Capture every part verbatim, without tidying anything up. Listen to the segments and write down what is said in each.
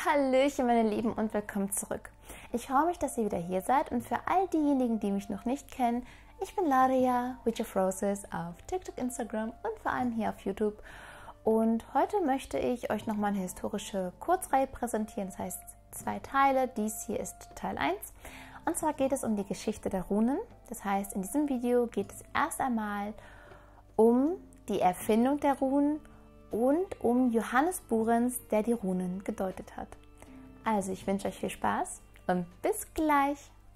Hallöchen meine Lieben und willkommen zurück. Ich freue mich, dass ihr wieder hier seid und für all diejenigen, die mich noch nicht kennen, ich bin Laria, Witch of Roses auf TikTok, Instagram und vor allem hier auf YouTube. Und heute möchte ich euch nochmal eine historische Kurzreihe präsentieren, das heißt zwei Teile. Dies hier ist Teil eins und zwar geht es um die Geschichte der Runen. Das heißt, in diesem Video geht es erst einmal um die Erfindung der Runen und um Johannes Burenz, der die Runen gedeutet hat. Also ich wünsche euch viel Spaß und bis gleich!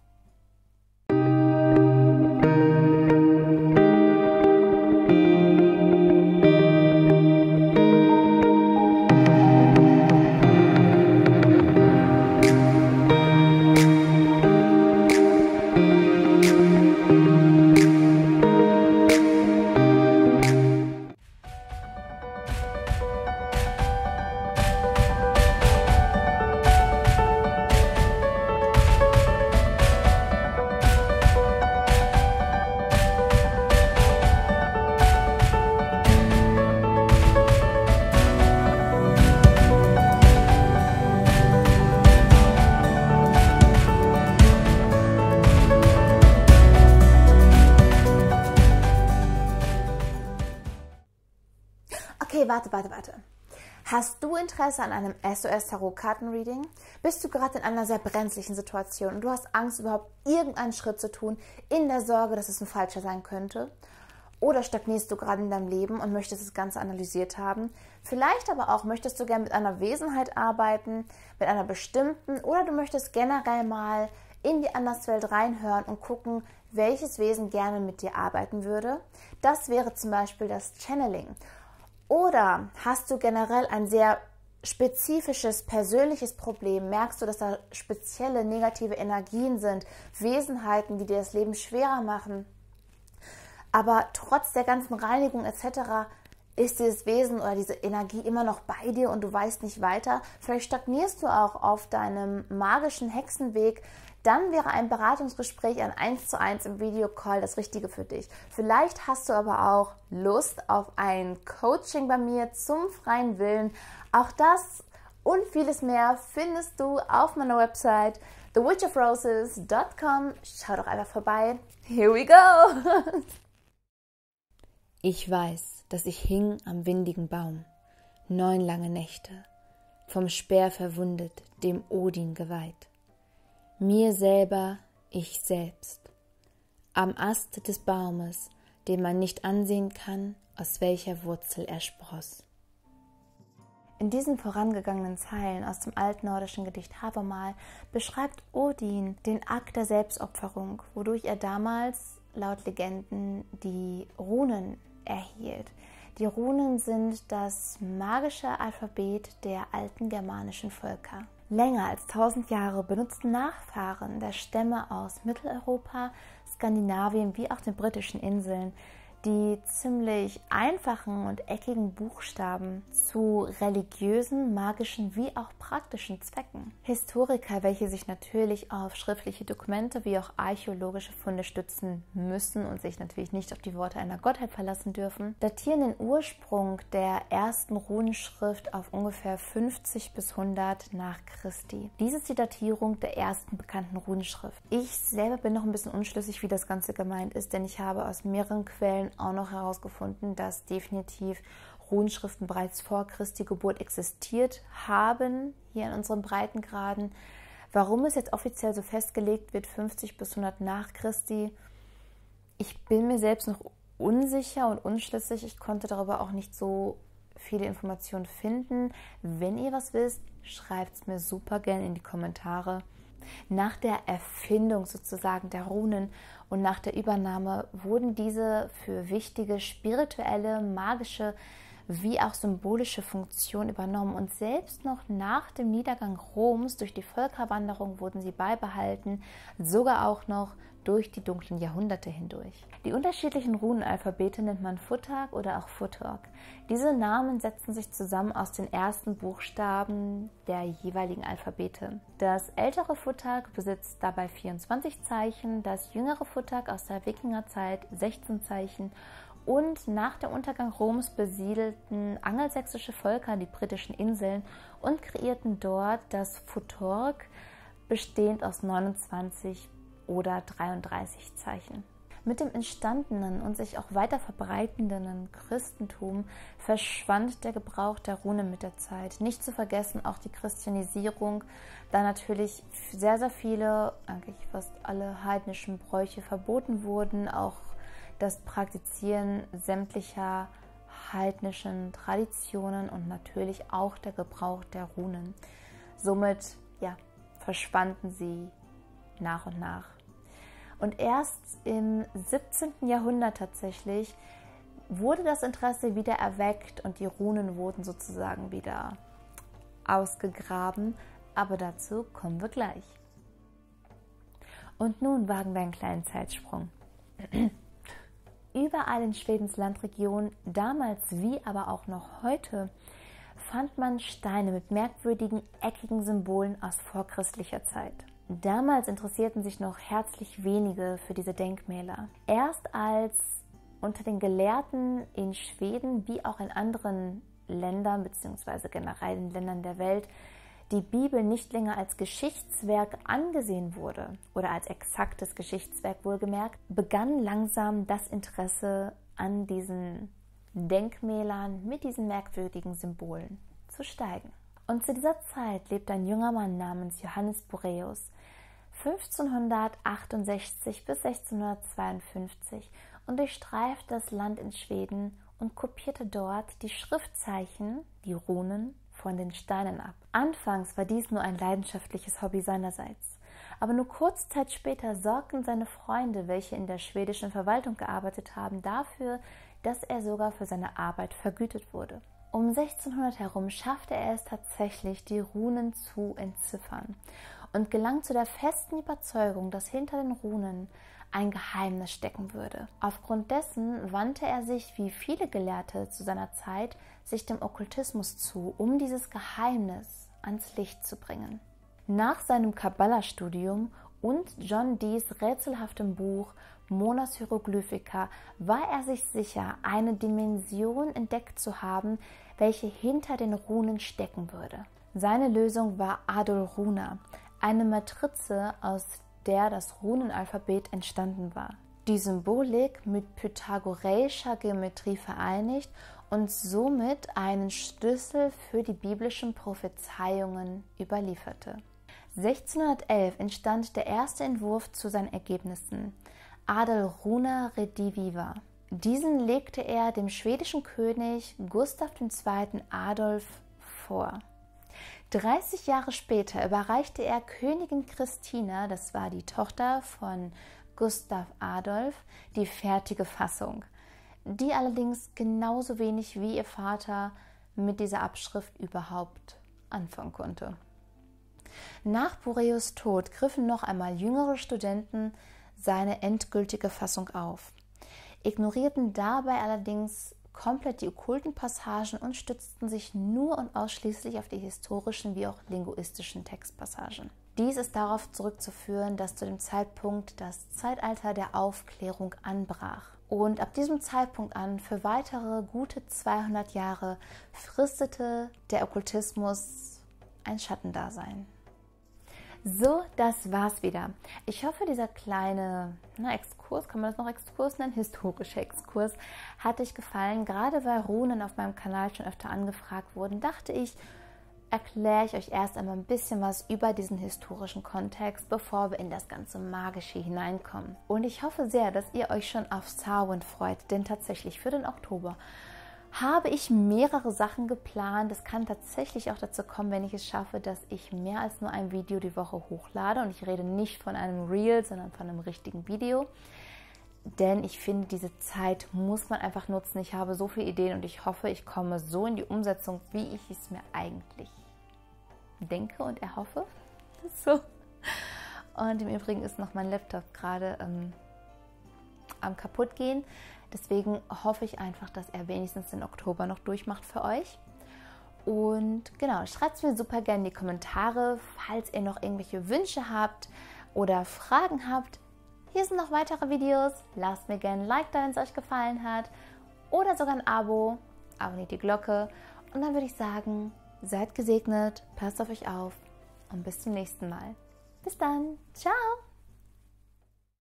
Okay, warte, warte, warte. Hast du Interesse an einem S O S-Tarot-Karten-Reading? Bist du gerade in einer sehr brenzlichen Situation und du hast Angst, überhaupt irgendeinen Schritt zu tun, in der Sorge, dass es ein falscher sein könnte? Oder stagnierst du gerade in deinem Leben und möchtest das Ganze analysiert haben? Vielleicht aber auch möchtest du gerne mit einer Wesenheit arbeiten, mit einer bestimmten, oder du möchtest generell mal in die Anderswelt reinhören und gucken, welches Wesen gerne mit dir arbeiten würde. Das wäre zum Beispiel das Channeling. Oder hast du generell ein sehr spezifisches, persönliches Problem? Merkst du, dass da spezielle negative Energien sind, Wesenheiten, die dir das Leben schwerer machen? Aber trotz der ganzen Reinigung et cetera ist dieses Wesen oder diese Energie immer noch bei dir und du weißt nicht weiter. Vielleicht stagnierst du auch auf deinem magischen Hexenweg. Dann wäre ein Beratungsgespräch, ein eins zu eins im Videocall das Richtige für dich. Vielleicht hast du aber auch Lust auf ein Coaching bei mir zum freien Willen. Auch das und vieles mehr findest du auf meiner Website the witch of roses dot com. Schau doch einfach vorbei. Here we go! Ich weiß, dass ich hing am windigen Baum, neun lange Nächte, vom Speer verwundet, dem Odin geweiht. Mir selber, ich selbst, am Ast des Baumes, den man nicht ansehen kann, aus welcher Wurzel er spross. In diesen vorangegangenen Zeilen aus dem altnordischen Gedicht Havamal beschreibt Odin den Akt der Selbstopferung, wodurch er damals, laut Legenden, die Runen erhielt. Die Runen sind das magische Alphabet der alten germanischen Völker. Länger als tausend Jahre benutzten Nachfahren der Stämme aus Mitteleuropa, Skandinavien wie auch den britischen Inseln die ziemlich einfachen und eckigen Buchstaben zu religiösen, magischen wie auch praktischen Zwecken. Historiker, welche sich natürlich auf schriftliche Dokumente wie auch archäologische Funde stützen müssen und sich natürlich nicht auf die Worte einer Gottheit verlassen dürfen, datieren den Ursprung der ersten Runenschrift auf ungefähr fünfzig bis hundert nach Christi. Dies ist die Datierung der ersten bekannten Runenschrift. Ich selber bin noch ein bisschen unschlüssig, wie das Ganze gemeint ist, denn ich habe aus mehreren Quellen auch noch herausgefunden, dass definitiv Runenschriften bereits vor Christi Geburt existiert haben, hier in unseren Breitengraden. Warum es jetzt offiziell so festgelegt wird, fünfzig bis hundert nach Christi, ich bin mir selbst noch unsicher und unschlüssig. Ich konnte darüber auch nicht so viele Informationen finden. Wenn ihr was wisst, schreibt es mir super gerne in die Kommentare. Nach der Erfindung sozusagen der Runen und nach der Übernahme wurden diese für wichtige spirituelle, magische wie auch symbolische Funktionen übernommen und selbst noch nach dem Niedergang Roms durch die Völkerwanderung wurden sie beibehalten, sogar auch noch durch die dunklen Jahrhunderte hindurch. Die unterschiedlichen Runenalphabete nennt man Futhark oder auch Futurk. Diese Namen setzen sich zusammen aus den ersten Buchstaben der jeweiligen Alphabete. Das ältere Futhark besitzt dabei vierundzwanzig Zeichen, das jüngere Futhark aus der Wikingerzeit sechzehn Zeichen Und nach dem Untergang Roms besiedelten angelsächsische Völker die britischen Inseln und kreierten dort das Futhorc, bestehend aus neunundzwanzig oder dreiunddreißig Zeichen. Mit dem entstandenen und sich auch weiter verbreitenden Christentum verschwand der Gebrauch der Rune mit der Zeit. Nicht zu vergessen auch die Christianisierung, da natürlich sehr, sehr viele, eigentlich fast alle heidnischen Bräuche verboten wurden, auch das Praktizieren sämtlicher heidnischen Traditionen und natürlich auch der Gebrauch der Runen. Somit ja, verschwanden sie nach und nach. Und erst im siebzehnten Jahrhundert tatsächlich wurde das Interesse wieder erweckt und die Runen wurden sozusagen wieder ausgegraben. Aber dazu kommen wir gleich. Und nun wagen wir einen kleinen Zeitsprung. Überall in Schwedens Landregion, damals wie aber auch noch heute, fand man Steine mit merkwürdigen, eckigen Symbolen aus vorchristlicher Zeit. Damals interessierten sich noch herzlich wenige für diese Denkmäler. Erst als unter den Gelehrten in Schweden wie auch in anderen Ländern bzw. generell in Ländern der Welt die Bibel nicht länger als Geschichtswerk angesehen wurde oder als exaktes Geschichtswerk wohlgemerkt, begann langsam das Interesse an diesen Denkmälern mit diesen merkwürdigen Symbolen zu steigen. Und zu dieser Zeit lebt ein junger Mann namens Johannes Boreus, fünfzehnhundertachtundsechzig bis sechzehnhundertzweiundfünfzig, und durchstreift das Land in Schweden und kopierte dort die Schriftzeichen, die Runen, von den Steinen ab. Anfangs war dies nur ein leidenschaftliches Hobby seinerseits, aber nur kurze Zeit später sorgten seine Freunde, welche in der schwedischen Verwaltung gearbeitet haben, dafür, dass er sogar für seine Arbeit vergütet wurde. Um sechzehnhundert herum schaffte er es tatsächlich, die Runen zu entziffern und gelang zu der festen Überzeugung, dass hinter den Runen ein Geheimnis stecken würde. Aufgrund dessen wandte er sich, wie viele Gelehrte zu seiner Zeit, sich dem Okkultismus zu, um dieses Geheimnis ans Licht zu bringen. Nach seinem Kabbala-Studium und John Dees rätselhaftem Buch Monas Hieroglyphica war er sich sicher, eine Dimension entdeckt zu haben, welche hinter den Runen stecken würde. Seine Lösung war Adol Runa, eine Matrize, aus der das Runenalphabet entstanden war. Die Symbolik mit pythagoreischer Geometrie vereinigt und somit einen Schlüssel für die biblischen Prophezeiungen überlieferte. sechzehnhundertelf entstand der erste Entwurf zu seinen Ergebnissen, Adol Runa Rediviva. Diesen legte er dem schwedischen König Gustav der Zweite. Adolf vor. dreißig Jahre später überreichte er Königin Christina, das war die Tochter von Gustav Adolf, die fertige Fassung, die allerdings genauso wenig wie ihr Vater mit dieser Abschrift überhaupt anfangen konnte. Nach Boreus Tod griffen noch einmal jüngere Studenten seine endgültige Fassung auf, ignorierten dabei allerdings komplett die okkulten Passagen und stützten sich nur und ausschließlich auf die historischen wie auch linguistischen Textpassagen. Dies ist darauf zurückzuführen, dass zu dem Zeitpunkt das Zeitalter der Aufklärung anbrach. Und ab diesem Zeitpunkt an für weitere gute zweihundert Jahre fristete der Okkultismus ein Schattendasein. So, das war's wieder. Ich hoffe, dieser kleine na, Exkurs, kann man das noch Exkurs nennen? Historischer Exkurs, hat euch gefallen. Gerade weil Runen auf meinem Kanal schon öfter angefragt wurden, dachte ich, erkläre ich euch erst einmal ein bisschen was über diesen historischen Kontext, bevor wir in das ganze Magische hineinkommen. Und ich hoffe sehr, dass ihr euch schon auf Samhain freut, denn tatsächlich für den Oktober habe ich mehrere Sachen geplant. Es kann tatsächlich auch dazu kommen, wenn ich es schaffe, dass ich mehr als nur ein Video die Woche hochlade. Und ich rede nicht von einem Reel, sondern von einem richtigen Video. Denn ich finde, diese Zeit muss man einfach nutzen. Ich habe so viele Ideen und ich hoffe, ich komme so in die Umsetzung, wie ich es mir eigentlich denke und erhoffe. So. Und im Übrigen ist noch mein Laptop gerade ähm, am kaputtgehen. Deswegen hoffe ich einfach, dass er wenigstens den Oktober noch durchmacht für euch. Und genau, schreibt es mir super gerne in die Kommentare, falls ihr noch irgendwelche Wünsche habt oder Fragen habt. Hier sind noch weitere Videos. Lasst mir gerne ein Like da, wenn es euch gefallen hat. oder sogar ein Abo, abonniert die Glocke und dann würde ich sagen, seid gesegnet, passt auf euch auf und bis zum nächsten Mal. Bis dann, ciao!